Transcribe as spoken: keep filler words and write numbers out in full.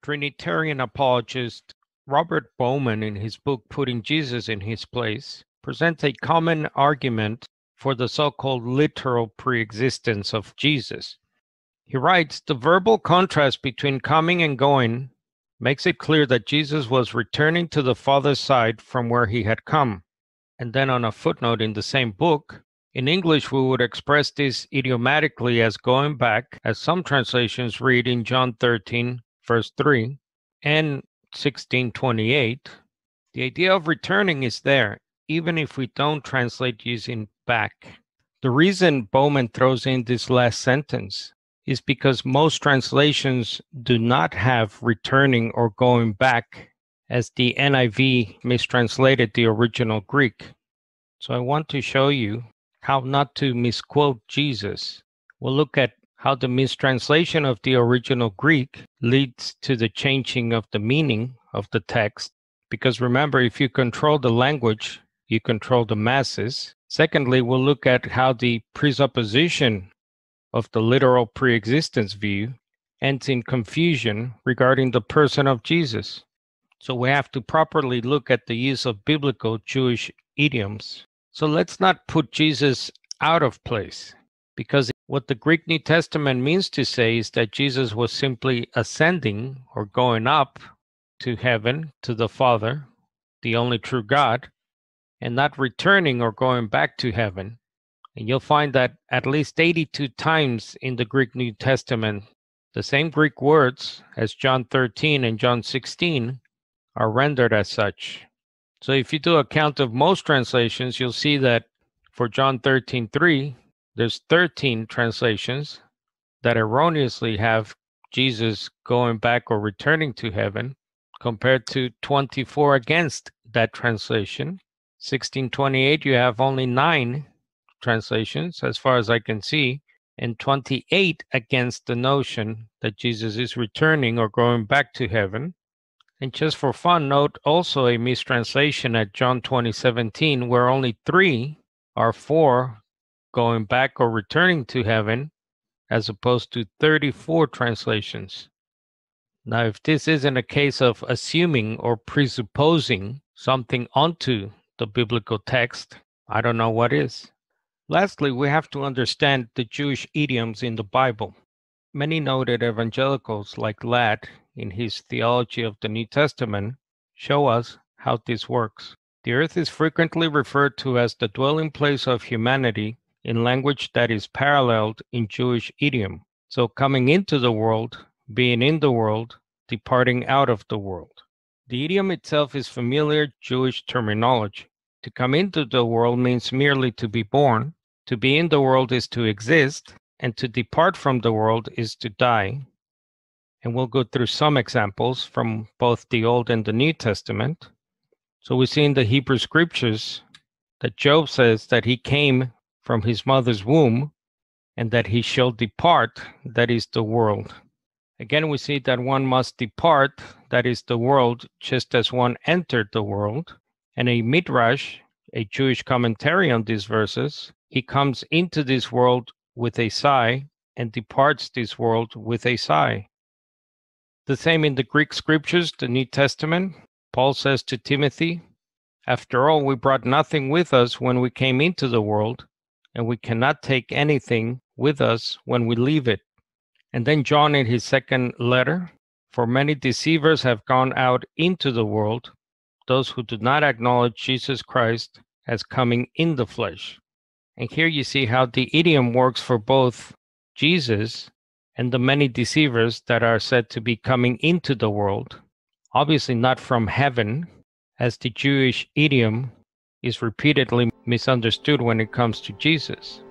Trinitarian apologist Robert Bowman, in his book Putting Jesus in His Place, presents a common argument for the so-called literal preexistence of Jesus. He writes, the verbal contrast between coming and going makes it clear that Jesus was returning to the Father's side from where he had come. And then on a footnote in the same book, in English we would express this idiomatically as going back, as some translations read in John thirteen, verse three, and sixteen twenty-eight. The idea of returning is there, even if we don't translate using back. The reason Bowman throws in this last sentence is because most translations do not have returning or going back, as the N I V mistranslated the original Greek. So I want to show you how not to misquote Jesus. We'll look at how the mistranslation of the original Greek leads to the changing of the meaning of the text. Because remember, if you control the language, you control the masses. Secondly, we'll look at how the presupposition of the literal preexistence view ends in confusion regarding the person of Jesus. So we have to properly look at the use of biblical Jewish idioms. So let's not put Jesus out of place, because what the Greek New Testament means to say is that Jesus was simply ascending or going up to heaven, to the Father, the only true God, and not returning or going back to heaven. And you'll find that at least eighty-two times in the Greek New Testament, the same Greek words as John thirteen and John sixteen are rendered as such. So if you do a count of most translations, you'll see that for John thirteen three, there's thirteen translations that erroneously have Jesus going back or returning to heaven, compared to twenty-four against that translation. sixteen twenty-eight, you have only nine translations, as far as I can see, and twenty-eight against the notion that Jesus is returning or going back to heaven. And just for fun, note also a mistranslation at John twenty seventeen, where only three are for going back or returning to heaven, as opposed to thirty-four translations. Now, if this isn't a case of assuming or presupposing something onto the biblical text, I don't know what is. Lastly, we have to understand the Jewish idioms in the Bible. Many noted evangelicals like Ladd, in his Theology of the New Testament, show us how this works. The earth is frequently referred to as the dwelling place of humanity in language that is paralleled in Jewish idiom. So coming into the world, being in the world, departing out of the world. The idiom itself is familiar Jewish terminology. To come into the world means merely to be born. To be in the world is to exist, and to depart from the world is to die. And we'll go through some examples from both the Old and the New Testament. So we see in the Hebrew Scriptures that Job says that he came from his mother's womb, and that he shall depart, that is the world. Again, we see that one must depart, that is the world, just as one entered the world. And a midrash, a Jewish commentary on these verses, he comes into this world with a sigh and departs this world with a sigh. The same in the Greek Scriptures, the New Testament. Paul says to Timothy, after all, we brought nothing with us when we came into the world, and we cannot take anything with us when we leave it. And then John in his second letter, for many deceivers have gone out into the world, those who do not acknowledge Jesus Christ as coming in the flesh. And here you see how the idiom works for both Jesus and the many deceivers that are said to be coming into the world. Obviously not from heaven, as the Jewish idiom is repeatedly misunderstood when it comes to Jesus.